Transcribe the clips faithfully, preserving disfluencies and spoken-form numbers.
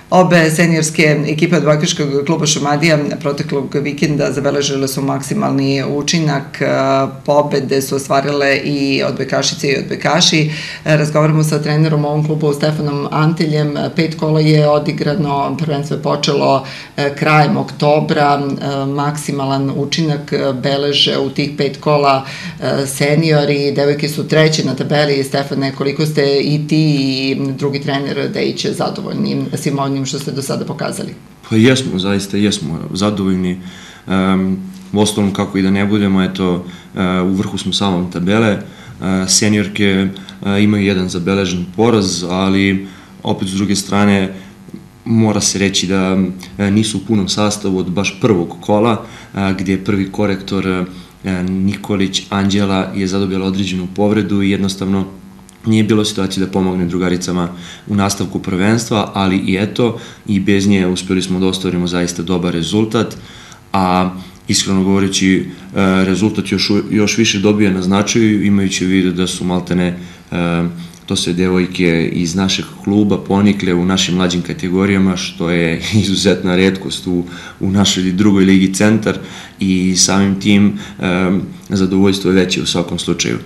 Obe seniorske ekipe odbojkaškog kluba Šumadija proteklog vikenda zabeležile su maksimalni učinak, pobede su ostvarile i odbojkašice i odbojkaši. Razgovaramo sa trenerom u ovom klubu Stefanom Antiljem. Pet kola je odigrano, prvenstvo je počelo krajem oktobra, maksimalan učinak beleže u tih pet kola seniori, devojke su treće na tabeli. Stefane, koliko ste i ti i drugi trener Dejić zadovoljni svim ovim što ste do sada pokazali? Pa jesmo, zaista jesmo zadovoljni. U ostalom, kako i da ne budemo, eto, u vrhu smo samom tabele. Seniorke imaju jedan zabeležen poraz, ali opet s druge strane mora se reći da nisu u punom sastavu od baš prvog kola, gdje je prvi korektor Nikolić Anđela je zadobila određenu povredu i jednostavno nije bilo situacije da pomogne drugaricama u nastavku prvenstva, ali i eto, i bez nje uspeli smo da ostvarimo zaista dobar rezultat, a iskreno govoreći, rezultat još, još više dobija na značaju, imajući u vidu da su maltene to sve devojke iz našeg kluba ponikle u našim mlađim kategorijama, što je izuzetna retkost u, u našoj drugoj ligi Centar i samim tim zadovoljstvo je veće u svakom slučaju.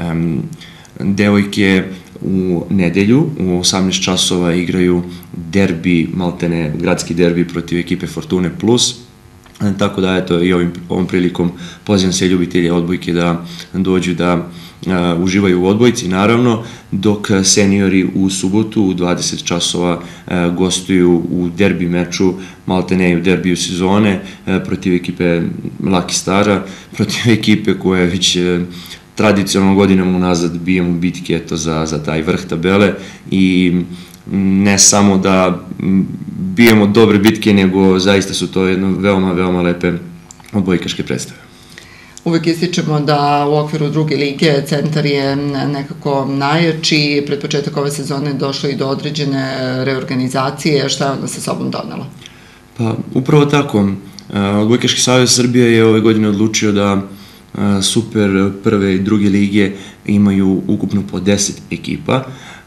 Devojke u nedelju u osamnaest časova igraju derbi, maltene gradski derbi protiv ekipe Fortune Plus, tako da eto i ovim, ovom prilikom pozivam sve ljubitelje odbojke da dođu da a, uživaju u odbojci, naravno, dok seniori u subotu u dvadeset časova a, gostuju u derbi meču, maltene u derbiju sezone a, protiv ekipe Lucky Stara, protiv ekipe koja je već a, tradicionalno godinama unazad bijemo bitke eto, za, za taj vrh tabele i ne samo da bijemo dobre bitke, nego zaista su to jedno veoma, veoma lepe odbojkaške predstave. Uvek ističemo da u okviru druge lige Centar je nekako najjači, pred početak ove sezone došlo i do određene reorganizacije, šta je onda sa sobom donela? Pa upravo tako, Odbojkaški savez Srbije je ove godine odlučio da super prve i druge lige imaju ukupno po deset ekipa,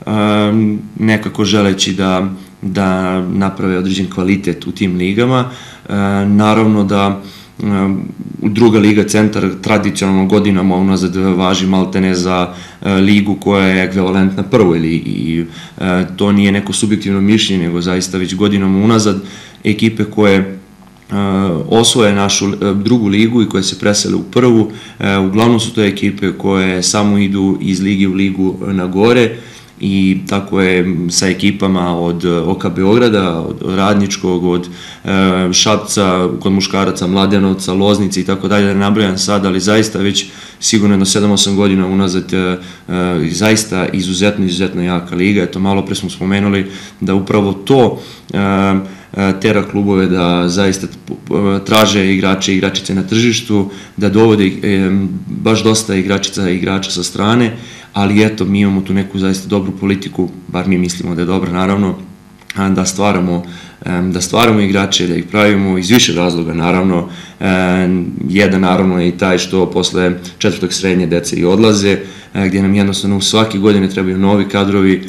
nekako želeći da, da naprave određen kvalitet u tim ligama. Naravno da druga liga Centar tradicionalno godinama unazad važi maltene za ligu koja je ekvivalentna prvoj ligi i to nije neko subjektivno mišljenje, nego zaista već godinama unazad ekipe koje osvoje našu drugu ligu i koje se presele u prvu, uglavnom su to ekipe koje samo idu iz lige u ligu na gore i tako je sa ekipama od O K Beograda, od Radničkog, od Šapca, kod muškaraca, Mladenovca, Loznice i tako dalje, da ne nabrajam sad, ali zaista već sigurno jedno sedam osam godina unazad zaista izuzetno, izuzetno jaka liga. Eto, malo pre smo spomenuli da upravo to tera klubove da zaista traže igrače i igračice na tržištu, da dovode baš dosta igračica i igrača sa strane, ali eto, mi imamo tu neku zaista dobru politiku, bar mi mislimo da je dobra, naravno, da stvaramo, da stvaramo igrače, da ih pravimo iz više razloga, naravno. Jedan, naravno, je i taj što posle četvrtog srednje dece i odlaze, gdje nam jednostavno svake godine trebaju novi kadrovi,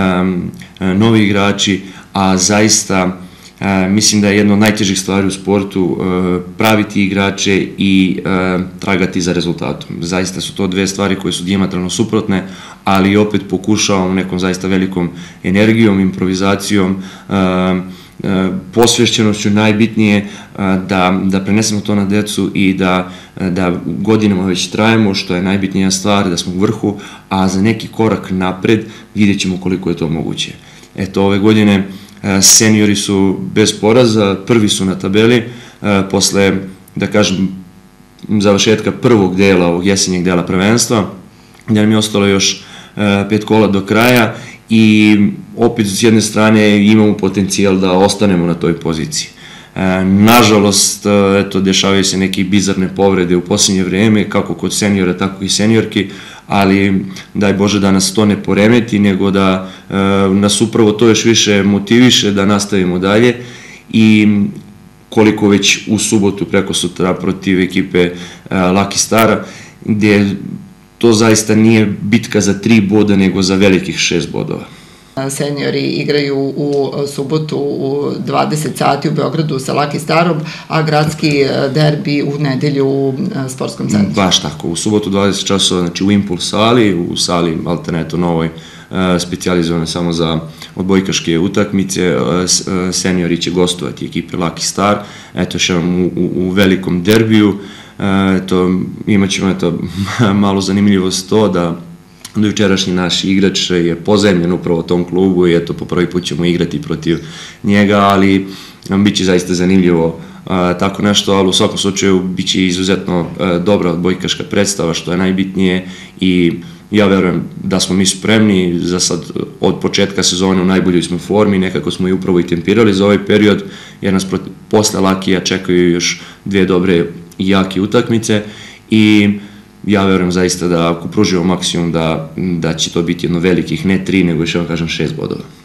novi igrači, a zaista mislim da je jedna od najtežih stvari u sportu praviti igrače i tragati za rezultatom. Zaista su to dve stvari koje su dijametralno suprotne, ali opet pokušavamo nekom zaista velikom energijom, improvizacijom, posvješćenošću najbitnije da, da prenesemo to na decu i da, da godinama već trajemo, što je najbitnija stvar, da smo u vrhu, a za neki korak napred vidjet ćemo koliko je to moguće. Eto, ove godine seniori su bez poraza, prvi su na tabeli, posle, da kažem, završetka prvog dela, ovog jesenjeg dela prvenstva, gdje nam je ostalo još pet kola do kraja i opet s jedne strane imamo potencijal da ostanemo na toj poziciji. Nažalost, eto, dešavaju se neke bizarne povrede u posljednje vreme, kako kod seniora, tako i seniorki, ali daj Bože da nas to ne poremeti, nego da nas upravo to još više motiviše da nastavimo dalje i koliko već u subotu preko sutra protiv ekipe Lucky Stara, gdje to zaista nije bitka za tri boda, nego za velikih šest bodova. Seniori igraju u subotu u dvadeset sati u Beogradu sa Laki Starom, a gradski derbi u nedelju u sportskom centru. Baš tako, u subotu dvadeset časova, znači u Impuls sali, u sali Alterneto Novoj, specijalizovane samo za odbojkaške utakmice. Seniori će gostovati ekipe Laki Star, eto još jednom u, u velikom derbiju. Eto, imat ćemo eto, malo zanimljivost to da do jučerašnji naš igrač je pozajmljen upravo u tom klubu i eto po prvi put ćemo igrati protiv njega, ali bit će zaista zanimljivo tako nešto, ali u svakom slučaju bit će izuzetno dobra odbojkaška predstava, što je najbitnije, i ja verujem da smo mi spremni za sad od početka sezone u najboljoj smo formi, nekako smo i upravo i tempirali za ovaj period, jer nas posle Lakija čekaju još dve dobre i jake utakmice i ja verujem zaista da ako pružimo maksimum da, da će to biti jedno velikih, ne tri, nego još vam kažem šest bodova.